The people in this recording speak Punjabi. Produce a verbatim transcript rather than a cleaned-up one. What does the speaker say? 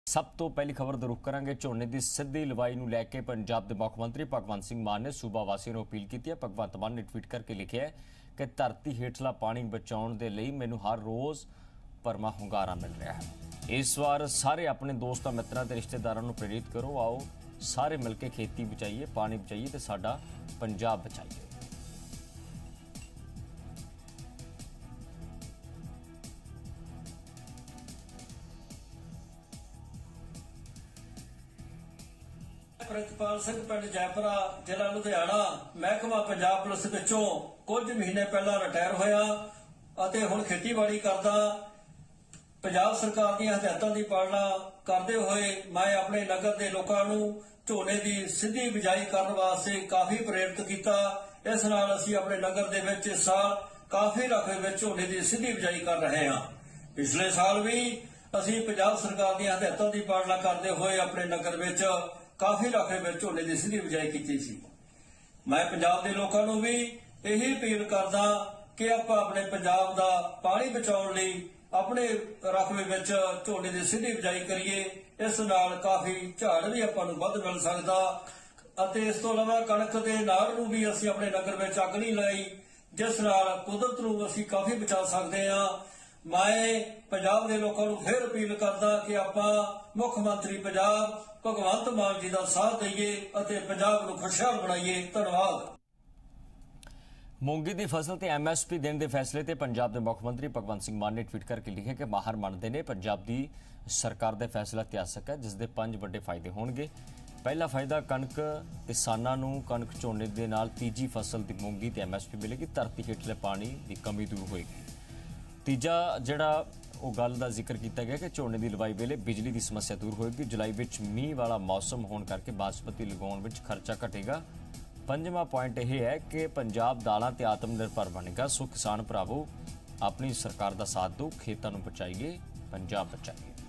सब तो पहली खबर ਦਾ रुख करांगे। ਝੋਨੇ ਦੀ ਸਿੱਧੀ ਲਵਾਈ ਨੂੰ ਲੈ ਕੇ ਪੰਜਾਬ ਦੇ ਮੁੱਖ ਮੰਤਰੀ ਭਗਵੰਤ ਸਿੰਘ ਮਾਨ ਨੇ ਸੂਬਾ ਵਾਸੀਆਂ ਨੂੰ ਅਪੀਲ ਕੀਤੀ ਹੈ। ਭਗਵੰਤ ਮਾਨ ਨੇ ਟਵੀਟ ਕਰਕੇ ਲਿਖਿਆ ਹੈ ਕਿ ਧਰਤੀ ਹੇਠਲਾ ਪਾਣੀ ਬਚਾਉਣ ਦੇ ਲਈ ਮੈਨੂੰ ਹਰ ਰੋਜ਼ ਭਰਮਾ ਹੁੰਗਾਰਾ ਮਿਲ ਰਿਹਾ ਹੈ। ਇਸ ਵਾਰ ਸਾਰੇ ਆਪਣੇ ਦੋਸਤਾਂ ਮਿੱਤਰਾਂ ਤੇ ਰਿਸ਼ਤੇਦਾਰਾਂ ਨੂੰ ਪ੍ਰੇਰਿਤ ਕਰੋ। ਆਓ ਸਾਰੇ ਮਿਲ ਕੇ ਖੇਤੀ ਬਚਾਈਏ, ਪਾਣੀ ਬਚਾਈਏ ਤੇ ਸਾਡਾ ਪੰਜਾਬ ਬਚਾਈਏ। ਪ੍ਰਿਤਪਾਲ ਸਿੰਘ ਪਿੰਡ ਜੈਪੁਰਾ ਜ਼ਿਲ੍ਹਾ ਲੁਧਿਆਣਾ ਮਹਿਕਮਾ ਪੰਜਾਬ ਪੁਲਿਸ ਵਿੱਚੋਂ ਕੁਝ ਮਹੀਨੇ ਪਹਿਲਾਂ ਰਿਟਾਇਰ ਹੋਇਆ ਅਤੇ ਹੁਣ ਖੇਤੀਬਾੜੀ ਕਰਦਾ। ਪੰਜਾਬ ਸਰਕਾਰ ਦੀਆਂ ਹਦਾਇਤਾਂ ਦੀ ਪਾਲਣਾ ਕਰਦੇ ਹੋਏ ਮੈਂ ਆਪਣੇ ਨਗਰ ਦੇ ਲੋਕਾਂ ਨੂੰ ਝੋਨੇ ਦੀ ਸਿੱਧੀ ਬਿਜਾਈ ਕਰਨ ਵਾਸਤੇ ਕਾਫੀ ਪ੍ਰੇਰਿਤ ਕੀਤਾ। ਇਸ ਨਾਲ ਅਸੀਂ ਆਪਣੇ ਨਗਰ ਦੇ ਵਿੱਚ ਇਸ ਸਾਲ ਕਾਫੀ ਰਕਬੇ ਵਿੱਚ ਝੋਨੇ ਦੀ ਸਿੱਧੀ ਬਿਜਾਈ ਕਰ ਰਹੇ ਹਾਂ। ਪਿਛਲੇ ਸਾਲ ਵੀ ਅਸੀਂ ਪੰਜਾਬ ਸਰਕਾਰ ਦੀਆਂ ਹਦਾਇਤਾਂ ਦੀ ਪਾਲਣਾ ਕਰਦੇ ਹੋਏ ਆਪਣੇ ਨਗਰ ਵਿੱਚ ਕਾਫੀ ਰਕਬੇ ਵਿੱਚ ਝੋਨੇ ਦੀ ਸਿੱਧੀ ਬਿਜਾਈ ਕੀਤੀ ਸੀ। ਮੈਂ ਪੰਜਾਬ ਦੇ ਲੋਕਾਂ ਨੂੰ ਵੀ ਇਹੀ ਅਪੀਲ ਕਰਦਾ ਕਿ ਆਪਾਂ ਆਪਣੇ ਪੰਜਾਬ ਦਾ ਪਾਣੀ ਬਚਾਉਣ ਲਈ ਆਪਣੇ ਰਕਬੇ ਵਿੱਚ ਝੋਨੇ ਦੀ ਸਿੱਧੀ ਬਿਜਾਈ ਕਰੀਏ। ਇਸ ਨਾਲ ਕਾਫੀ ਝਾੜ ਵੀ ਆਪਾਂ ਨੂੰ ਵੱਧ ਮਿਲ ਸਕਦਾ ਅਤੇ ਇਸ ਤੋਂ ਇਲਾਵਾ ਕਣਕ ਦੇ ਨਾੜ ਨੂੰ ਵੀ ਅਸੀਂ ਆਪਣੇ ਨਗਰ ਵਿੱਚ ਅੱਗ ਨਹੀਂ ਲਾਈ, ਜਿਸ ਨਾਲ ਕੁਦਰਤ ਨੂੰ ਅਸੀਂ ਕਾਫੀ ਬਚਾ ਸਕਦੇ ਹਾਂ। ਮੈਂ ਪੰਜਾਬ ਦੇ ਲੋਕਾਂ ਨੂੰ ਫਿਰ ਅਪੀਲ ਕਰਦਾ ਕਿ ਆਪਾਂ ਮੁੱਖ ਮੰਤਰੀ ਪੰਜਾਬ ਭਗਵੰਤ ਮਾਨ ਜੀ ਦਾ ਸਾਥ ਦਈਏ ਅਤੇ ਪੰਜਾਬ ਨੂੰ ਖੁਸ਼ਹਾਲ ਬਣਾਈਏ। ਧੰਨਵਾਦ। ਮੂੰਗੀ ਦੀ ਫਸਲ ਤੇ ਐਮ ਐਸ ਪੀ ਦੇਣ ਦੇ ਫੈਸਲੇ ਤੇ ਪੰਜਾਬ ਦੇ ਮੁੱਖ ਮੰਤਰੀ ਭਗਵੰਤ ਸਿੰਘ ਮਾਨ ਨੇ ਟਵੀਟ ਕਰਕੇ ਲਿਖਿਆ ਕਿ ਮਾਹਰ ਮੰਨਦੇ ਨੇ ਪੰਜਾਬ ਦੀ ਸਰਕਾਰ ਦਾ ਫੈਸਲਾ ਇਤਿਹਾਸਕ ਹੈ, ਜਿਸ ਦੇ ਪੰਜ ਵੱਡੇ ਫਾਇਦੇ ਹੋਣਗੇ। ਪਹਿਲਾ ਫਾਇਦਾ, ਕਣਕ ਕਿਸਾਨਾਂ ਨੂੰ ਕਣਕ ਝੋਨੇ ਦੇ ਨਾਲ ਤੀਜੀ ਫਸਲ ਦੀ ਮੂੰਗੀ ਤੇ ਐਮ ਐਸ ਪੀ ਮਿਲੇਗੀ। ਧਰਤੀ ਹੇਠਲੇ ਪਾਣੀ ਦੀ ਕਮੀ ਦੂਰ ਹੋਏਗੀ। ਤੀਜਾ ਜਿਹੜਾ ਉਹ ਗੱਲ ਦਾ ਜ਼ਿਕਰ ਕੀਤਾ ਗਿਆ ਕਿ ਝੋਨੇ ਦੀ ਲਵਾਈ ਵੇਲੇ ਬਿਜਲੀ ਦੀ ਸਮੱਸਿਆ ਦੂਰ ਹੋਏਗੀ। ਜੁਲਾਈ ਵਿੱਚ ਮੀਂਹ ਵਾਲਾ ਮੌਸਮ ਹੋਣ ਕਰਕੇ ਬਾਸਮਤੀ ਲਗਾਉਣ ਵਿੱਚ ਖਰਚਾ ਘਟੇਗਾ। ਪੰਜਵਾਂ ਪੁਆਇੰਟ ਇਹ ਹੈ ਕਿ ਪੰਜਾਬ ਦਾਲਾਂ ਤੇ ਆਤਮ ਨਿਰਭਰ ਬਣੇਗਾ। ਸੋ ਕਿਸਾਨ ਭਰਾਵੋ ਆਪਣੀ ਸਰਕਾਰ ਦਾ ਸਾਥ ਦਿਓ, ਖੇਤਾਂ ਨੂੰ ਬਚਾਈਏ, ਪੰਜਾਬ ਬਚਾਈਏ।